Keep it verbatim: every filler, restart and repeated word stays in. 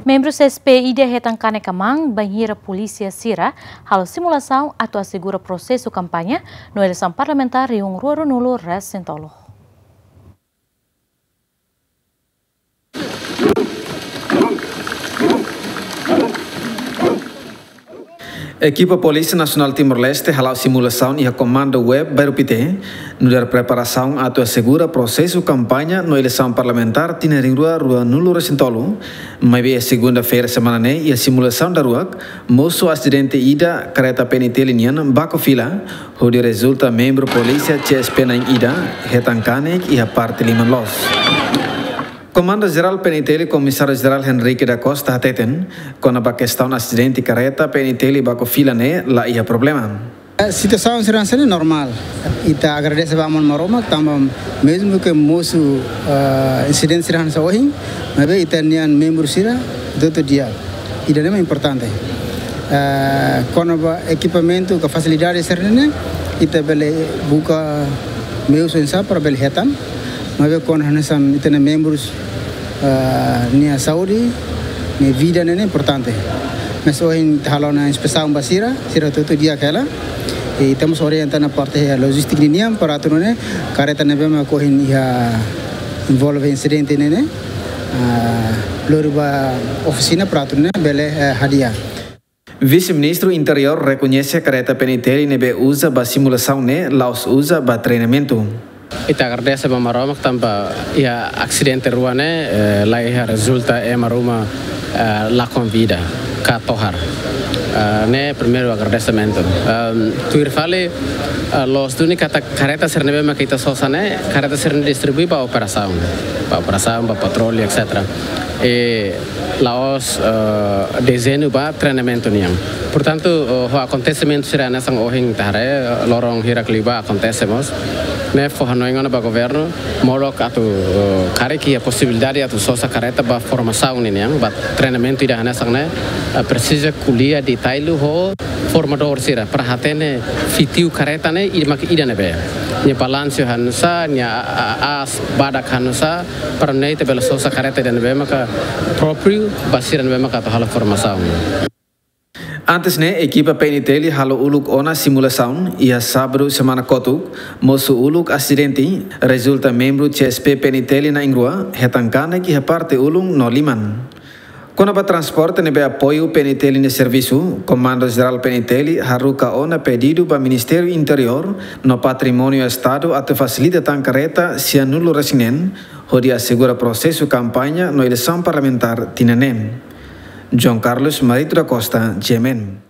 Membros S P I D hetangkane kamang banhira polícia sira halo simulação atau assegura processo campanha no eleição parlamentar riung ruaro nulo recentolo. Equipa Polícia Nacional Timor-Leste halau simulação e a comando web baru pite no dar preparação atau assegura processo campanha no eleição parlamentar tina ringrua rua nulo recentolo mai segunda-feira semana ne e a simulação da rua moço acidente ida careta penite linian bako fila onde resulta membro polícia C S P na ida hetankane e a parte liman los. Comando Geral Peniteli Comissário Geral Henrique da Costa hateten com a questão acidente careta peniteli bako fila ne lá ia problema. A situação será sempre normal. Ita agradece a Maroma também mesmo que moço uh, incidente será nessa hoje, mas bem ita nian membro sira do outro dia. Ida é importante. Uh, com o equipamento com facilidade serene ita bele buka meus ensa para bele hetam. Mas bem com hanasam ita membros Uh, nia saúde, nia vida é importante. Mas hoje halau na inspeção basira, sira todo dia aquela. E estamos orientando a parte da logística nia para tu né, careta nebe ma corre ia envolve incidente né, uh, loriba oficina para tu né, bele uh, hadia. Vice-ministro Interior reconhece a careta penitente nebe usa ba simulação né, laos usa ba treinamento. Ita agradece a Maroma tampa ia acidente ruane eh, lá ia resulta é Maroma eh, lá com vida cá tohar uh, né primeiro agradecimento um, tu irfale uh, los tuni kata careta sernebe ma kita sosane careta serne distribui para operação para operação para patrulha etc e laos uh, desenho para treinamento niam portanto uh, o acontecimento será nessa ohing tare lorong hirakliba acontecemos né forranoinga para governo molok atau uh, kare que a possibilidade atau sosa careta para formação niam para treinamento ida nessa né uh, precisa kuliah di tailu ho formador sira perhatene fitiu careta ne ida mak ida nebe nya balansio hanusa nya as badak hanusa para nei te bela sosa careta dan nebe maka próprio basiran nebe maka to hala formação. Antes ne equipa peniteli halo uluk ona simulação e a sábado semana kotuk moço uluk acidente resulta membro C S P peniteli na ingrua hetankane que reparte ulung no liman. Quando para transporte nebe apoio peniteli no serviço, Comando Geral Peniteli haruka ona pedido para Ministério Interior no Patrimônio Estado até facilita tan careta se anulo resinen, onde assegura processo campanha no eleição parlamentar tinanem. João Carlos Marito da Costa, G M N.